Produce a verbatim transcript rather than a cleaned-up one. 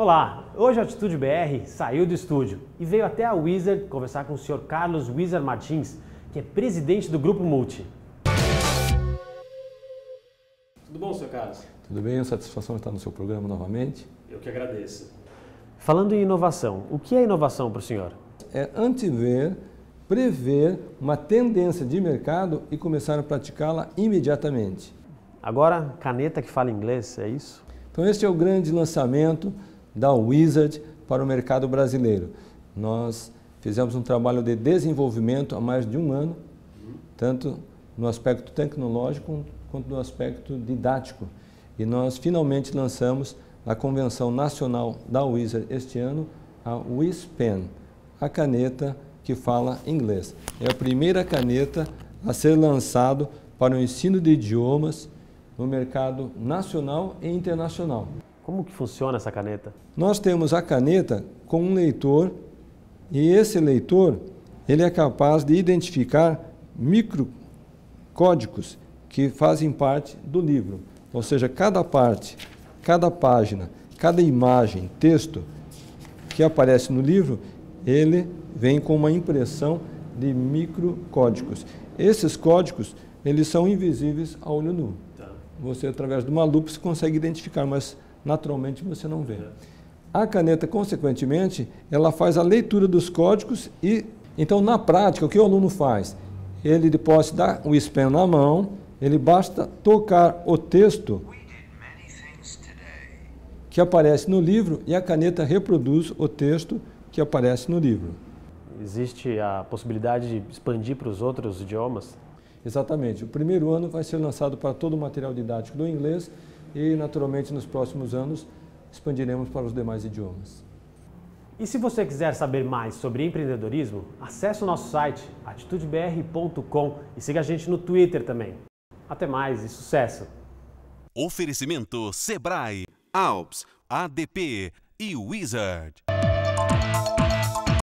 Olá, hoje a Atitude B R saiu do estúdio e veio até a Wizard conversar com o senhor Carlos Wizard Martins, que é presidente do Grupo Multi. Tudo bom, senhor Carlos? Tudo bem, é uma satisfação estar no seu programa novamente. Eu que agradeço. Falando em inovação, o que é inovação para o senhor? É antever, prever uma tendência de mercado e começar a praticá-la imediatamente. Agora, caneta que fala inglês, é isso? Então este é o grande lançamento da Wizard para o mercado brasileiro. Nós fizemos um trabalho de desenvolvimento há mais de um ano, tanto no aspecto tecnológico quanto no aspecto didático. E nós finalmente lançamos a convenção nacional da Wizard este ano, a WizPen, a caneta que fala inglês. É a primeira caneta a ser lançada para o ensino de idiomas no mercado nacional e internacional. Como que funciona essa caneta? Nós temos a caneta com um leitor e esse leitor ele é capaz de identificar microcódigos que fazem parte do livro. Ou seja, cada parte, cada página, cada imagem, texto que aparece no livro, ele vem com uma impressão de microcódigos. Esses códigos, eles são invisíveis a olho nu. Você, através de uma lupa, você consegue identificar, mas naturalmente você não vê. A caneta, consequentemente, ela faz a leitura dos códigos e, então, na prática, o que o aluno faz? Ele, depois de dar o WizPen na mão, ele basta tocar o texto que aparece no livro e a caneta reproduz o texto que aparece no livro. Existe a possibilidade de expandir para os outros idiomas? Exatamente. O primeiro ano vai ser lançado para todo o material didático do inglês e, naturalmente, nos próximos anos expandiremos para os demais idiomas. E se você quiser saber mais sobre empreendedorismo, acesse o nosso site atitude b r ponto com e siga a gente no Twitter também. Até mais e sucesso! Oferecimento Sebrae, Alps, A D P e Wizard.